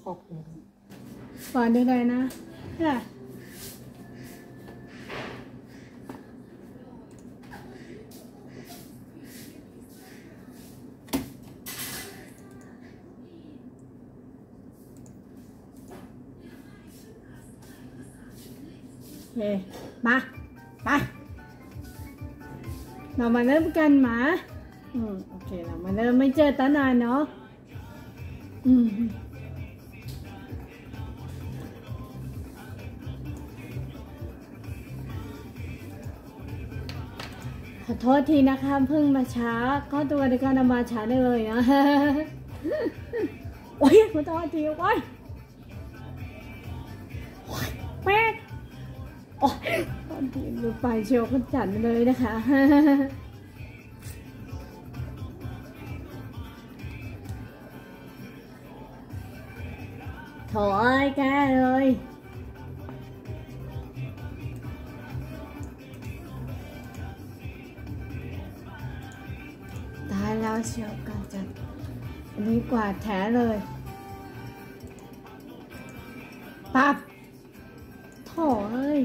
ออกเลยก่อนได้นะค่ะโอเคมาไปเรามาเริ่มกันหมาโอเคเรามาเริ่มไม่เจอตั้งนานเนาะขอโทษทีนะคะเพิ่งมาช้าก็ตัวในการมาช้าได้เลยนะโอ้ยขอโทษทีโอ้ยแป๊กโอ้ยตอนที่ดูไปเชียวก็จัดเลยนะคะโถ่เอ้ยแกเลยตายแล้วเชียวกันจัดอันนี้กว่าแท้เลยปับโถ่เอ้ย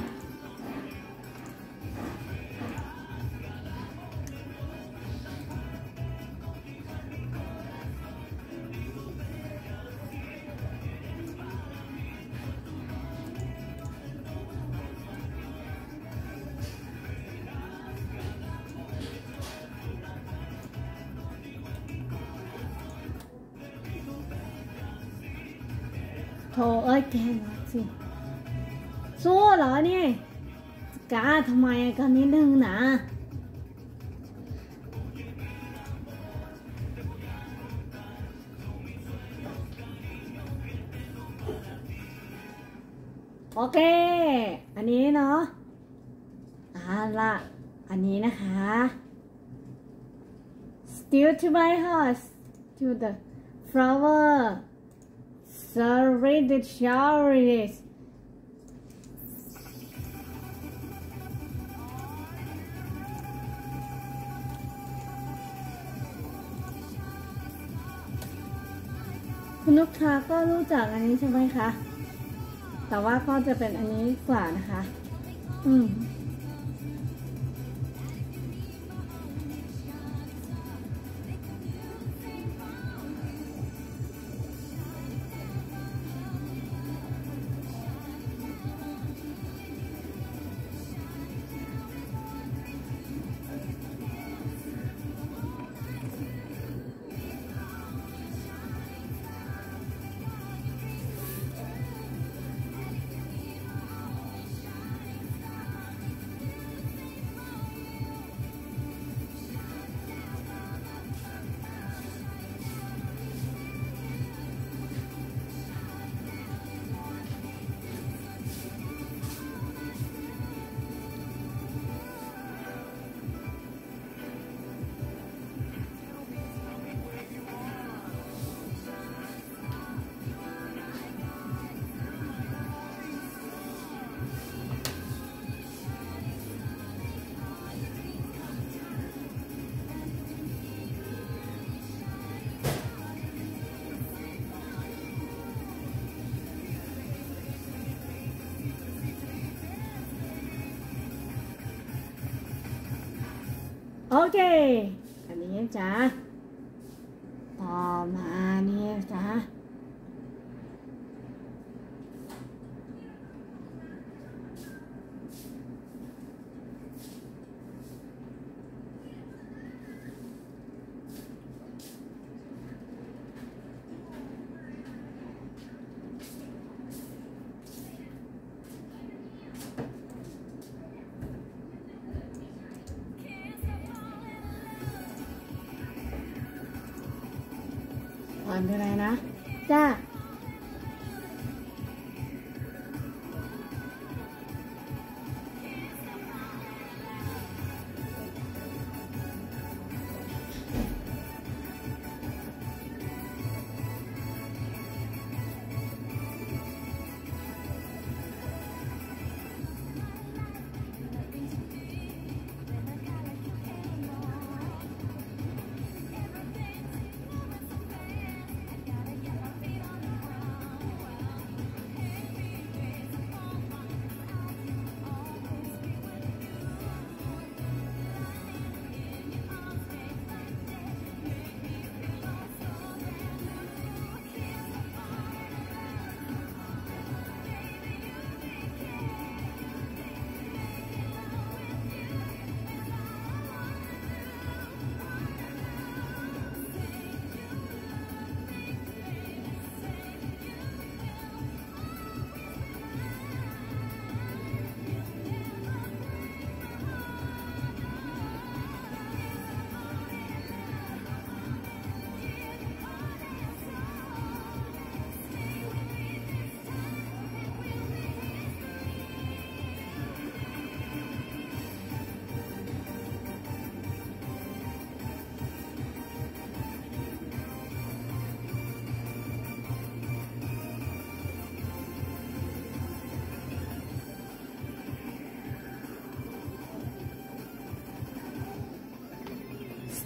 โธ่เอ้ยแกมาสิสู้เหรอเนี่ยกล้าทำไมกันนิดนึงนะโอเคอันนี้เนาะละอันนี้นะคะ Still to my heart to the flower Sorry the showers คุณลูกค้าก็รู้จักอันนี้ใช่ไหมคะแต่ว่าก็จะเป็นอันนี้กว่านะคะโอเคอันนี้จ้ะต่อมาเนี่ยจ้ะผ่อนไปเลยนะจ้า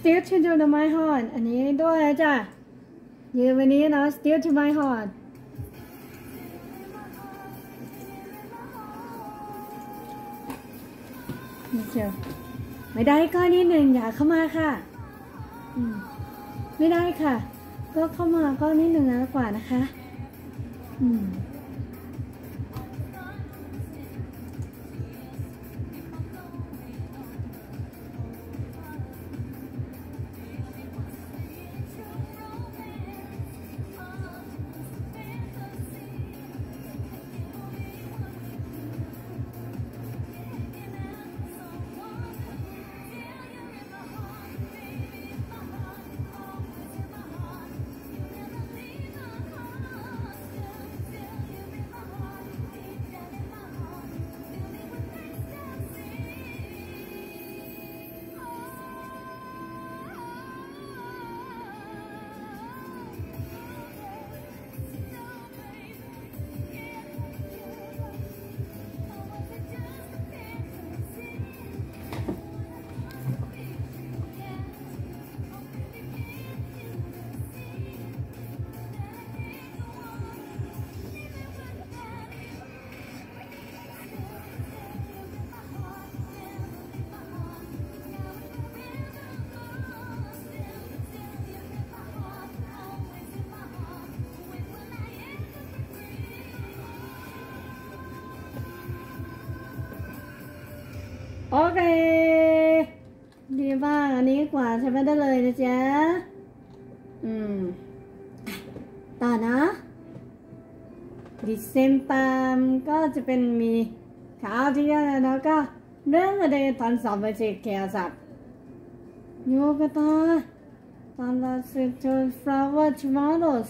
still to my heart อันนี้ด้วยนะจ้ะยืนวันนี้นะ still to my heart นี่เชียวไม่ได้ก็นิดหนึ่งอย่าเข้ามาค่ะไม่ได้ค่ะก็เข้ามาก็นิดหนึ่งนะกว่านะคะโอเคดีมากอันนี้กว่าใช้ไม่ได้เลยนะจ๊ะต่อนะดิเซมปามก็จะเป็นมีข่าวที่ยังแล้วก็เรื่องอะไรตอนสอบไปเช็คแคร์สัตว์โยกตาตอนเราเสร็จจน flower tomatoes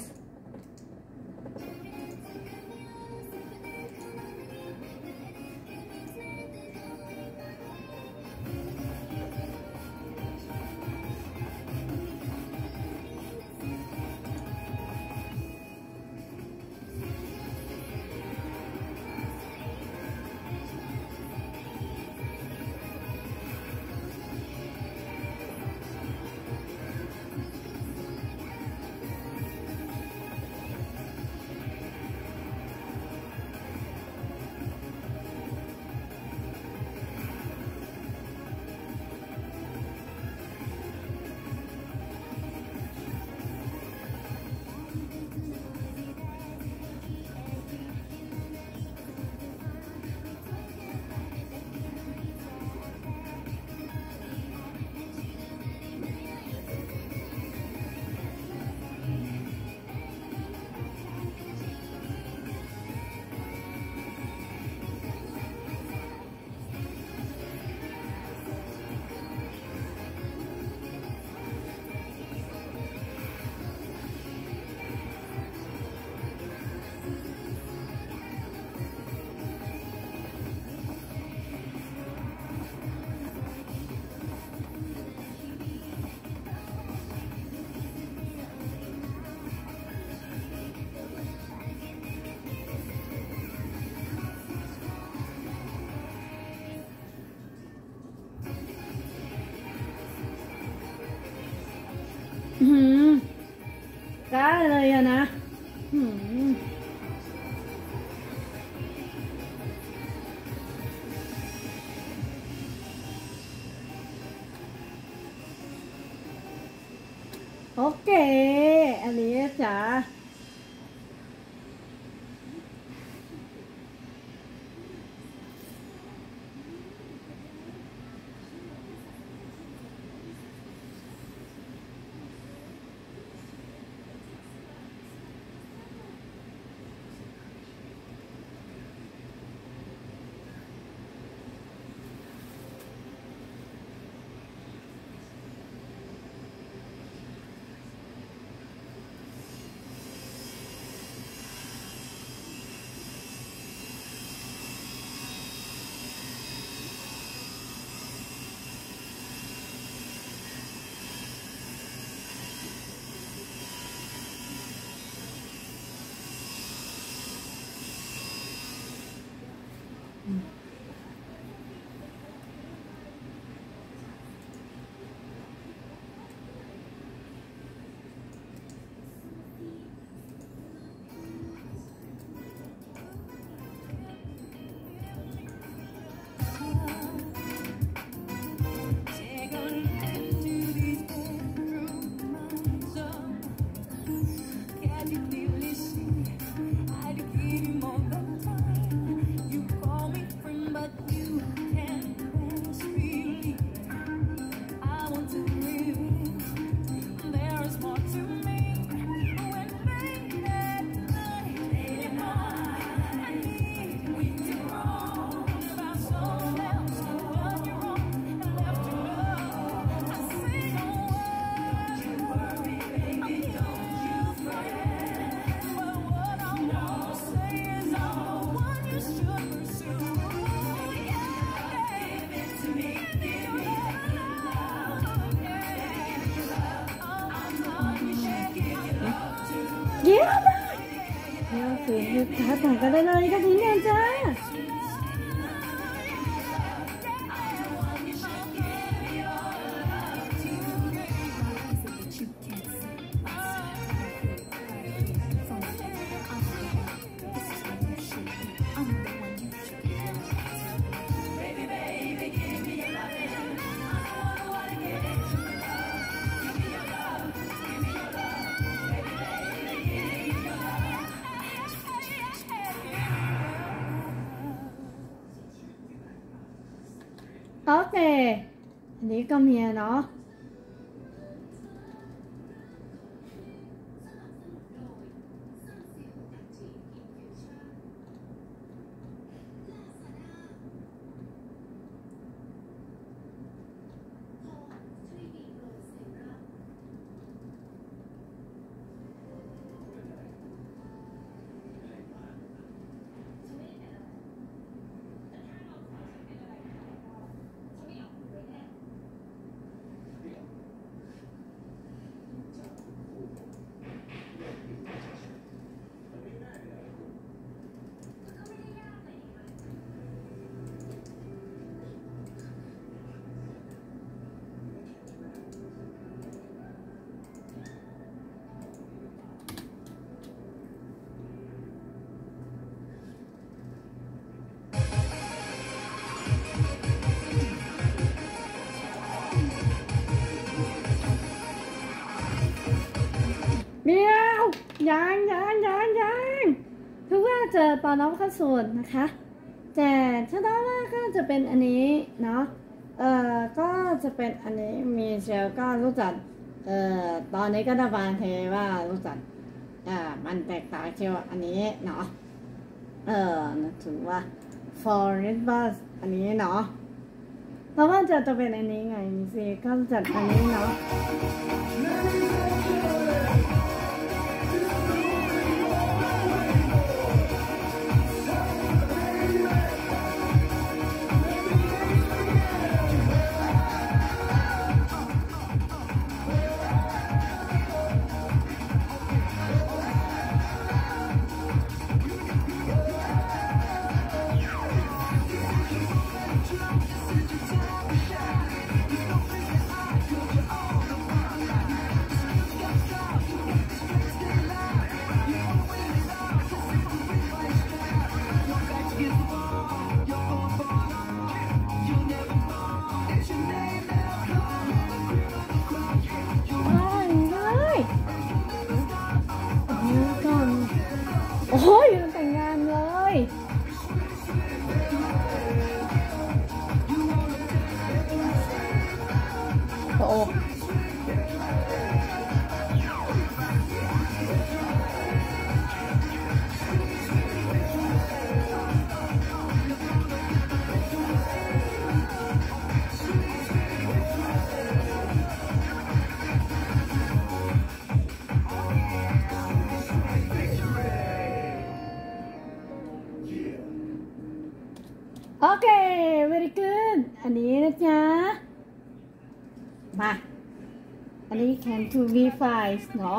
กล้าเลยอะนะโอเคอันนี้จ๋าคือท้าต่างกันได้เลยก็ทีนี้จ้าโอเคอันนี้ก็มีเนาะเมียวยังคือว่าจะตอนน้องเข้าสูตรนะคะแต่ถ้าได้ว่าก็จะเป็นอันนี้เนาะก็จะเป็นอันนี้มีเชลก็รู้จักตอนนี้ก็ได้บางทีว่ารู้จักมันแตกต่างเชลอันนี้เนาะถือว่า foreign bus อันนี้เนาะเพราะว่าจะเป็นอันนี้ไงสิก็จัดอันนี้เนาะโอ้ยแต่งงานเลยโอ้โอเค very good อันนี้นะจ๊ะมาอันนี้ can to be five เนาะ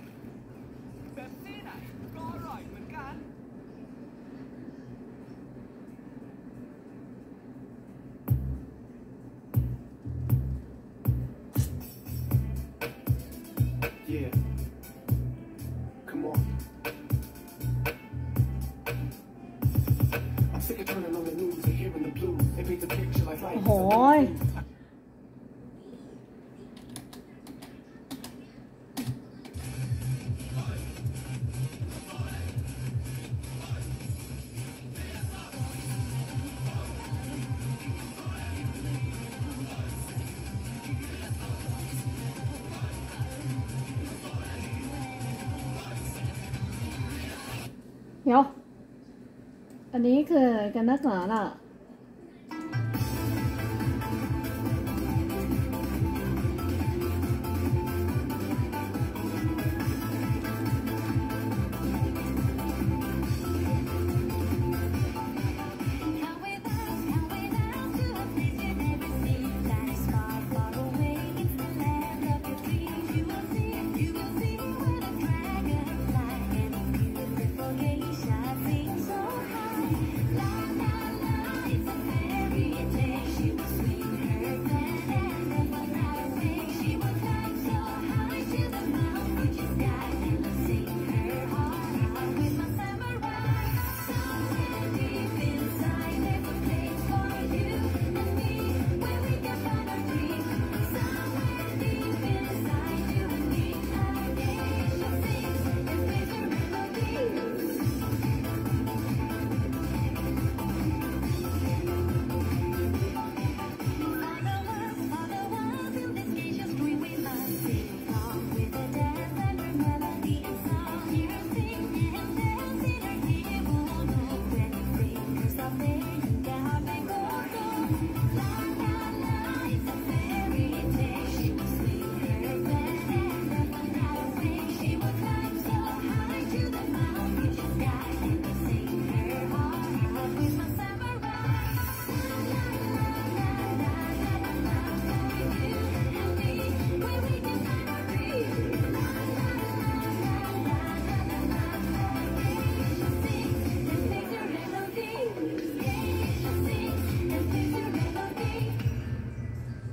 โอ้โหเดี๋ยวอันนี้คือกันนักหนาน่ะ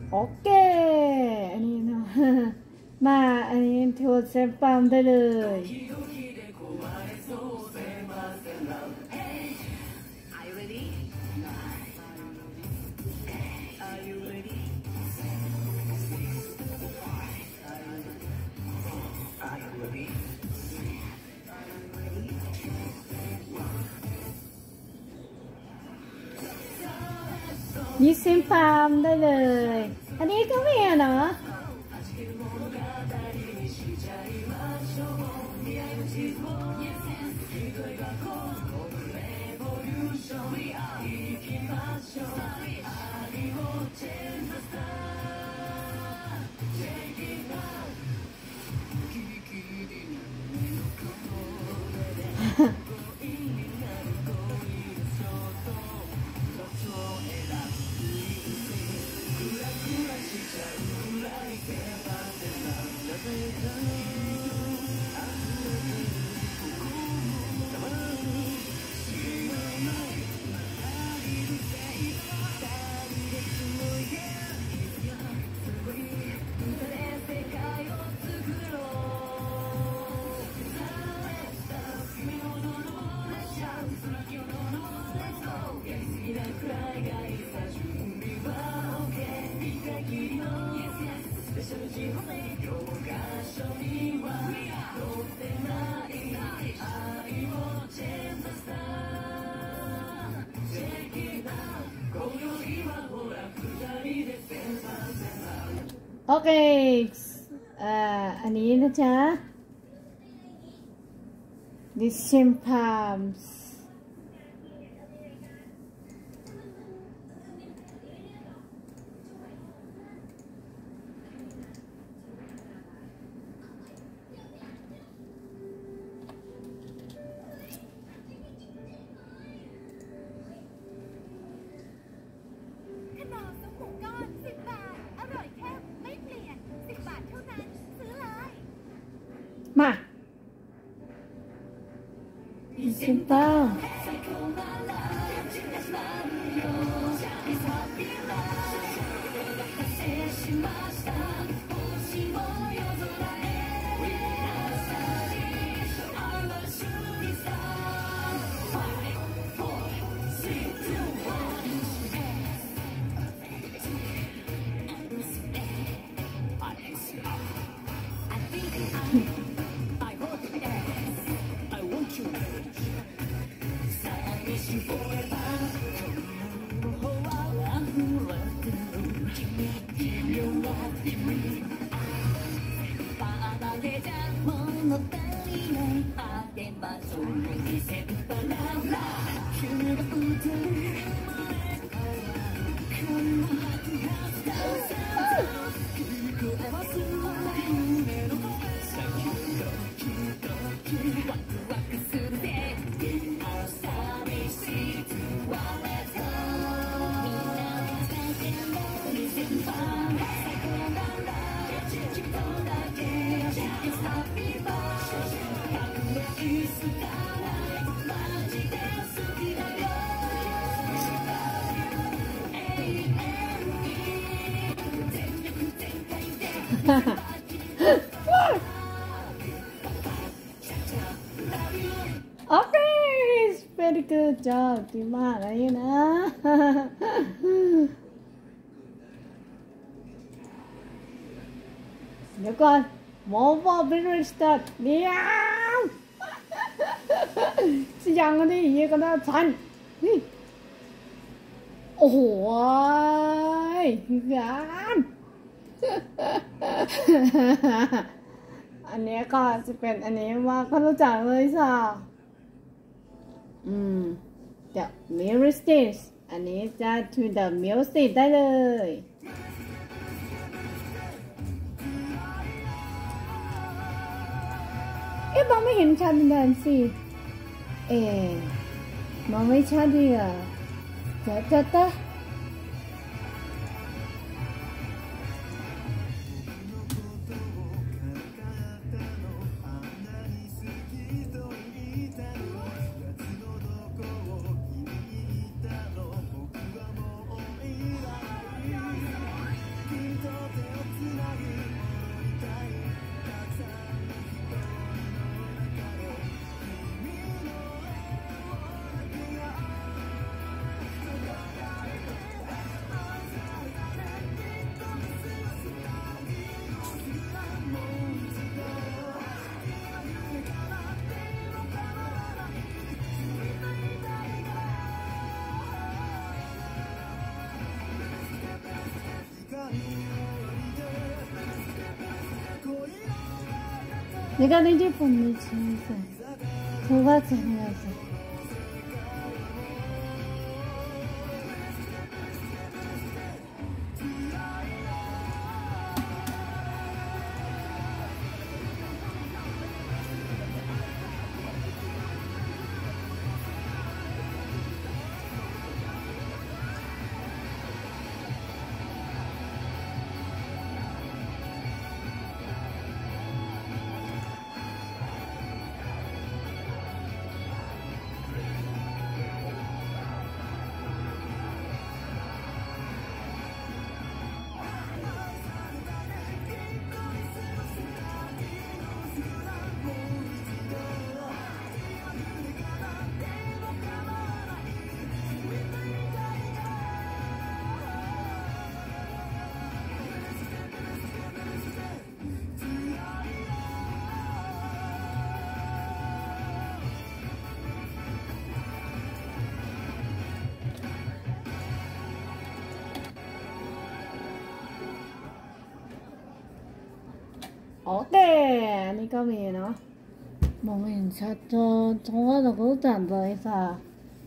โอเคอันนี้นะมาอันนี้โทษเซฟปามได้เลยยิซิมฟาร์มได้เลยอันนี้ก็มีเนาะโอเคอันนี้นะจ๊ะ The same palmsมาซิมเปิลโอเค very good job ดีมากเลยนะเดี๋ยวก่อนหมอบอกเป็นรีสตาร์ทเดี๋ยวสิยังกันดิยังกันนะทันโอ้โหงานอันนี้ก็จะเป็นอันนี้ว่าเขารู้จักเลยค่ะเดี๋ยว mirror stitch อันนี้จะ to the mirror stitch ได้เลยมองไม่เห็นชัดเดินสิมองไม่ชัดดีอ่ะจ๊ะ 내가 내 제품을 지내서 도가 전해서 어때? 아니까 미너 몸이 저저 통화도 그것도 안 보이사.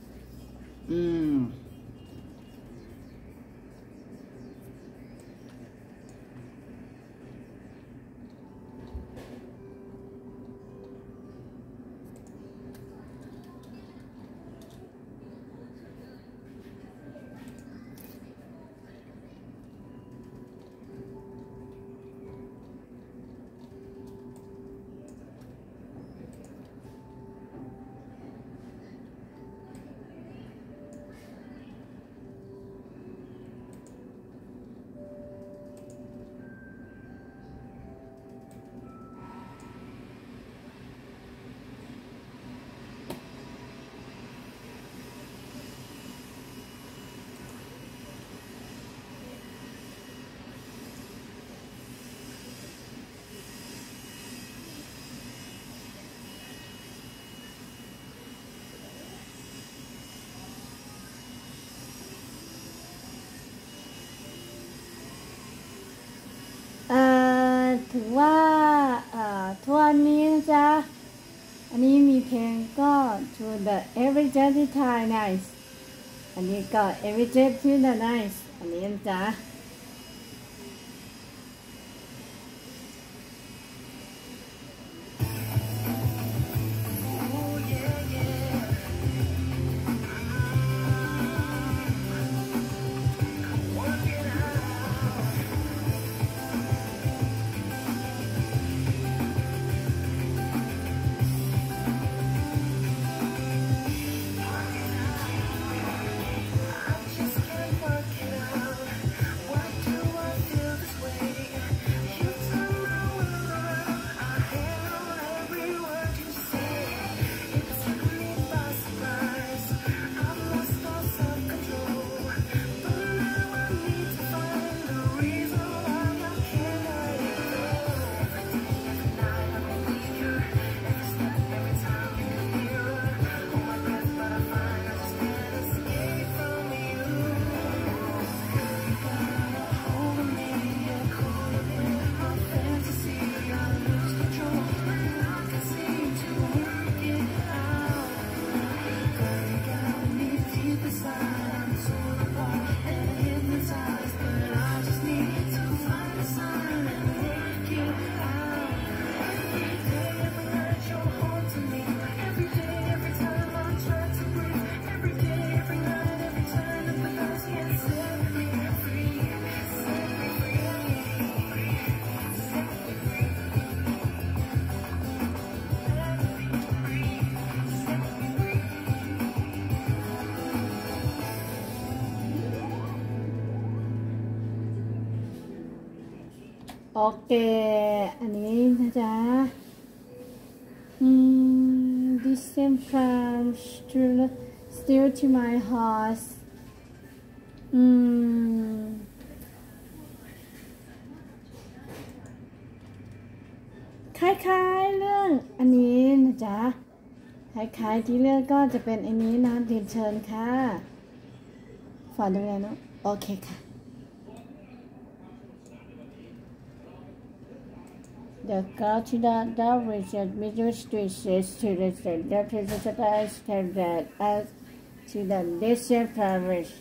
ถือว่าทุกวันนี้นะจ๊ะอันนี้มีเพลงก็ to the every jet to Thai nice อันนี้ก็ every jet to the nice อันนี้นะจ๊ะโอเคอันนี้นะจ๊ะthis came from still to my house คล้ายๆเรื่องอันนี้นะจ๊ะคล้ายๆที่เรื่องก็จะเป็นอันนี้นะเรียนเชิญค่ะฝากดูแลเนาะโอเคค่ะเ The Clotilda Dalrymple Ministry says to the state that visitors can that as to the Listen Parish.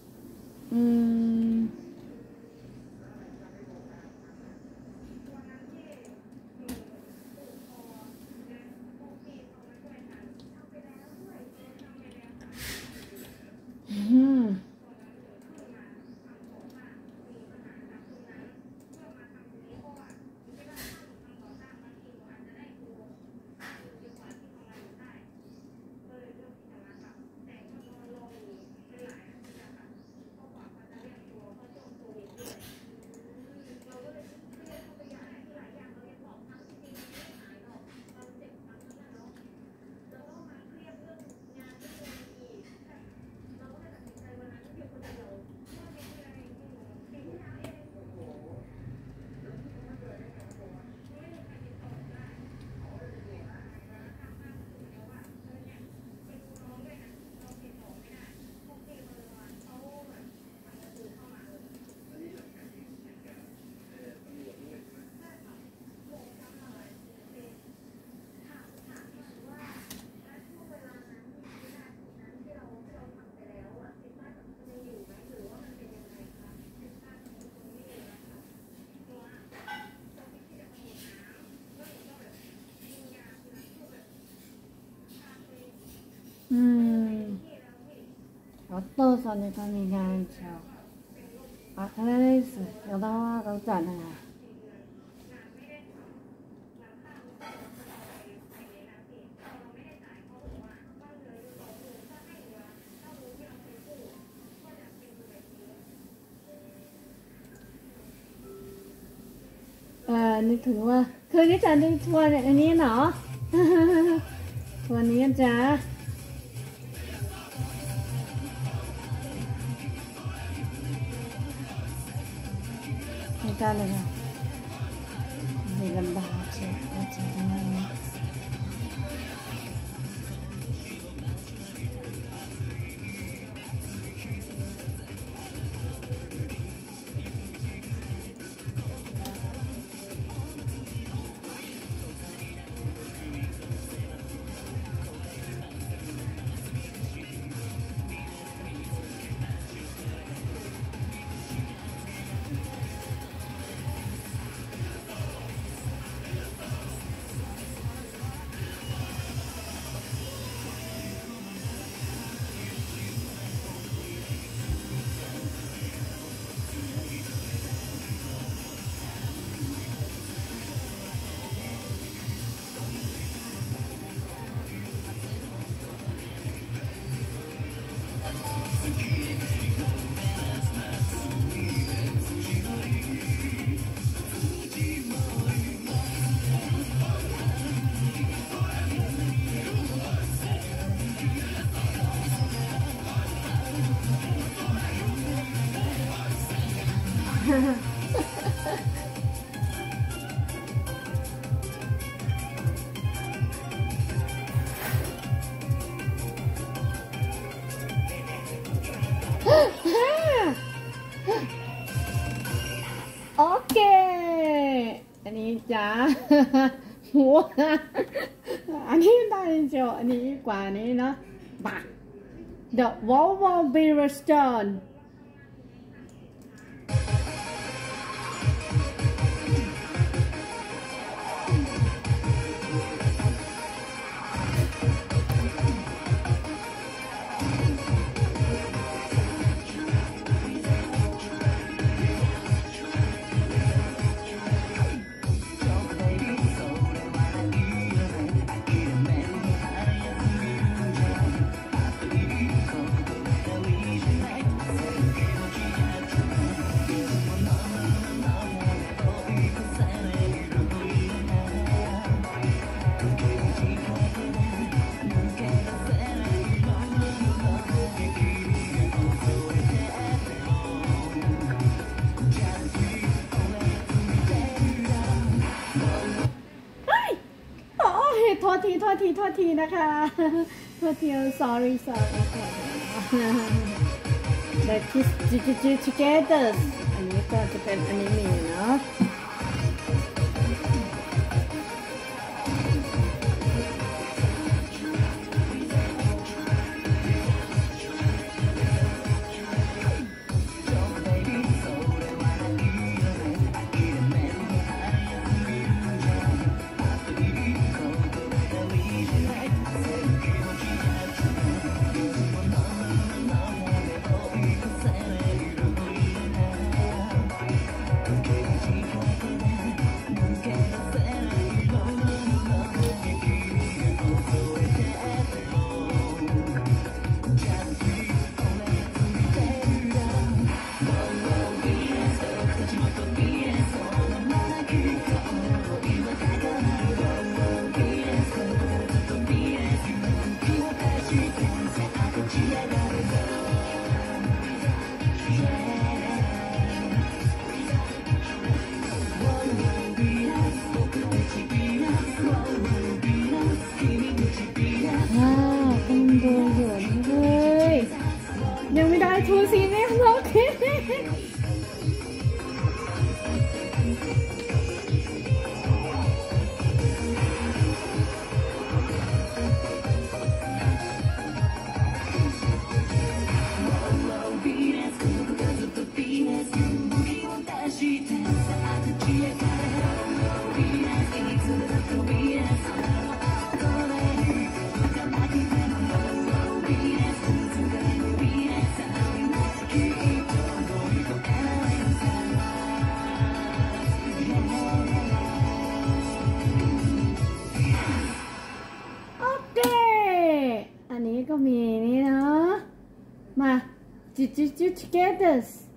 어떠선에서미나한죠 아크레스 여다와 가잖아요.นึกถึงว่าเคยได้จานดูทัวร์อันนี้เนาะ ทัวร์นี้จ้าไม่กล้าเลยค่ะไม่ลำบากใช่ไหมจ๊ะโอเคอันนี้จ้าหัวอันนี้ได้จออันนี้กว่านี้เนาะบัก The Volvo Be Restaurantโทษทีนะคะโทษที sorry The Kiss Together อันนี้ก็จะเป็นอนิเมะเนาะสีแดงโอเคอันนี้ก็มีนี่เนาะมาจุด together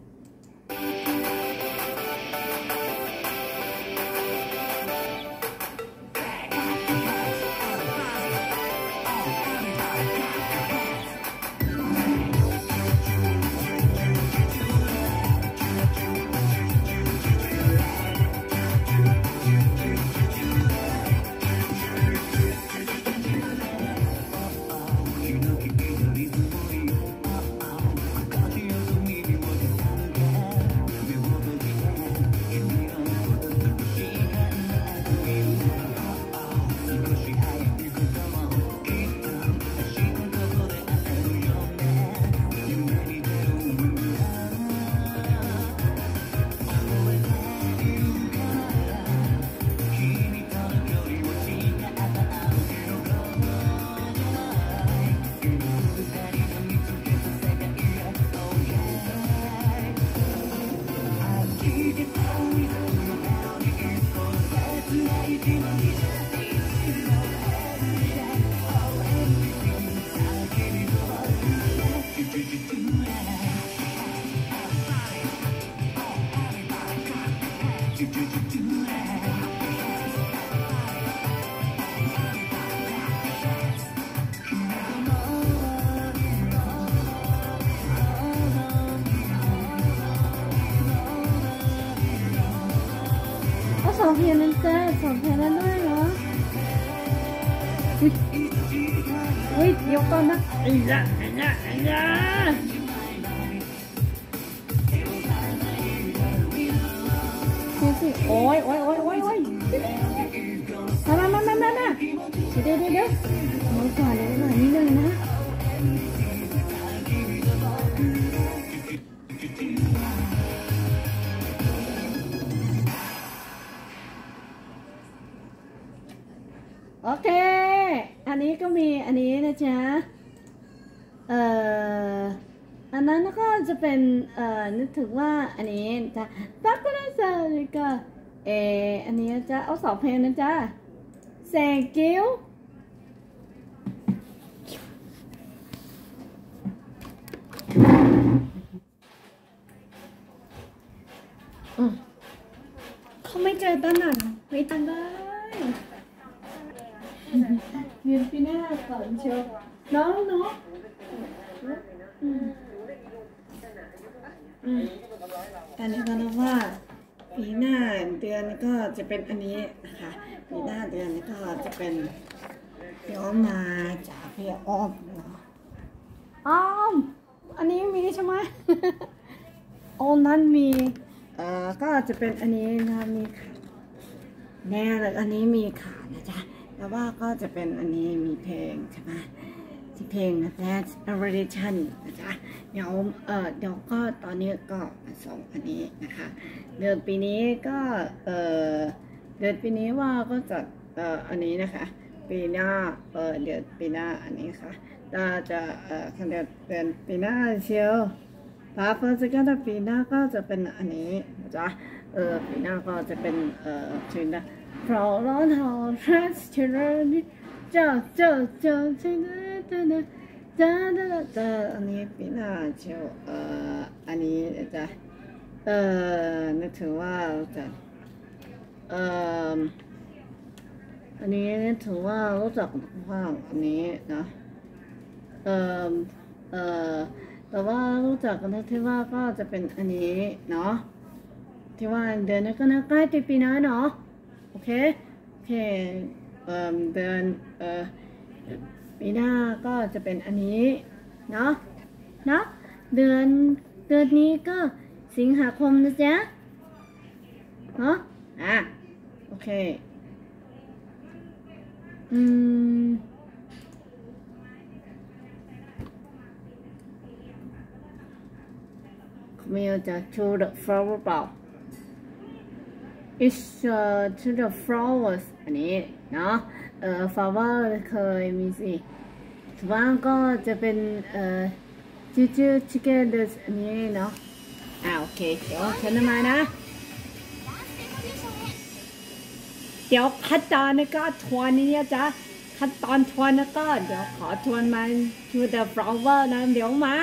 สองเพลงนั้นจ้าสองเพลงนั้นด้วยเหรอเฮ้ยเดี๋ยวก่อนนะไอ้ยะดูสิโอ้ยมาเดี๋ยวน้อยกว่าเลยหน่อยนิดนึงนะโอเคอันนี้ก็มีอันนี้นะจ๊ะอันนั้นก็จะเป็นนึกถึงว่าอันนี้จ้ะตักก็ได้จ้ะนี่ก็อันนี้จะเอาสองเพลงนะจ๊ะ thank you เขาไม่เจอตั้งนานไม่ตั้งได้เรียนปีหน้าก่อนเชียวน้องอันนี้ก็นับว่าปีหน้าเดือนก็จะเป็นอันนี้นะคะปีหน้าเดือนก็จะเป็นย้อมมาจากพี่อ้อมเนาะอ้อมอันนี้มีใช่ไหมอ้อมนั้นมีก็จะเป็นอันนี้นะมีขาแน่เลยอันนี้มีขานะจ๊ะแล้วว่าก็จะเป็นอันนี้มีเพลงใช่ไหมที่เพลง Last Revolution นะจ๊ะเดี๋ยวก็ตอนนี้ก็ส่งอันนี้นะคะเดือนปีนี้ก็เดือนปีนี้ว่าก็จะอันนี้นะคะปีหน้าเดือนปีหน้าอันนี้ค่ะจะเดือนปีหน้าเชียวพาเฟิร์สก็ปีหน้าก็จะเป็นอันนี้นะจ๊ะปีหน้าก็จะเป็นชื่อนะเพราะร้อนหอรัสเชอร์นี่เจ้าชื่ออันนี้ปีหน้าเชียวอันนี้จะนึกถึงว่าจะอันนี้ถือว่ารู้จักว่างอันนี้นะแต่ว่ารู้จักกันที่ว่าก็จะเป็นอันนี้เนาะที่ว่าเดือนนี้ก็น่าใกล้ปีหน้าเนาะโอเคเดือนปีหน้าก็จะเป็นอันนี้เนาะเดือนเดือนนี้ก็สิงหาคมนะจ๊ะเนาะโอเคไม่เอาจะ to the flower เปล่า it's to the flowers อันนี้เนาะflower เคยมีสิส่วนมากก็จะเป็นชื่อ together อันนี้เนาะโอเคเดี๋ยวฉันจะมานะเดี๋ยวขั้นตอนก็ทวนนี้จ้ะขั้นตอนทวนก็เดี๋ยวขอทวนมา to the flower นะเดี๋ยวมา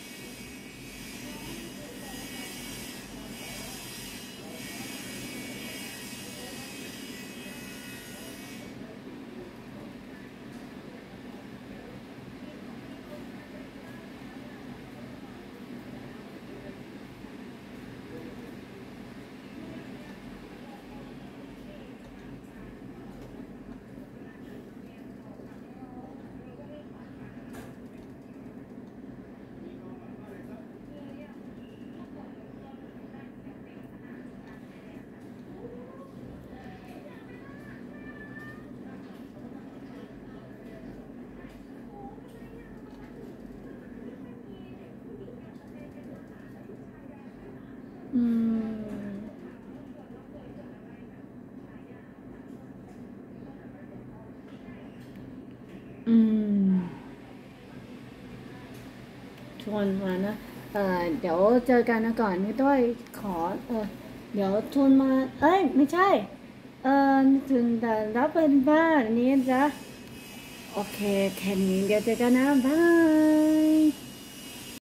ชวนมานะเดี๋ยวเจอกันนะก่อนนี่ด้วยขอเดี๋ยวชวนมาไม่ใช่ถึงแต่รับเป็นบ้านนี้จ้ะโอเคแค่นี้เดี๋ยวเจอกันนะบาย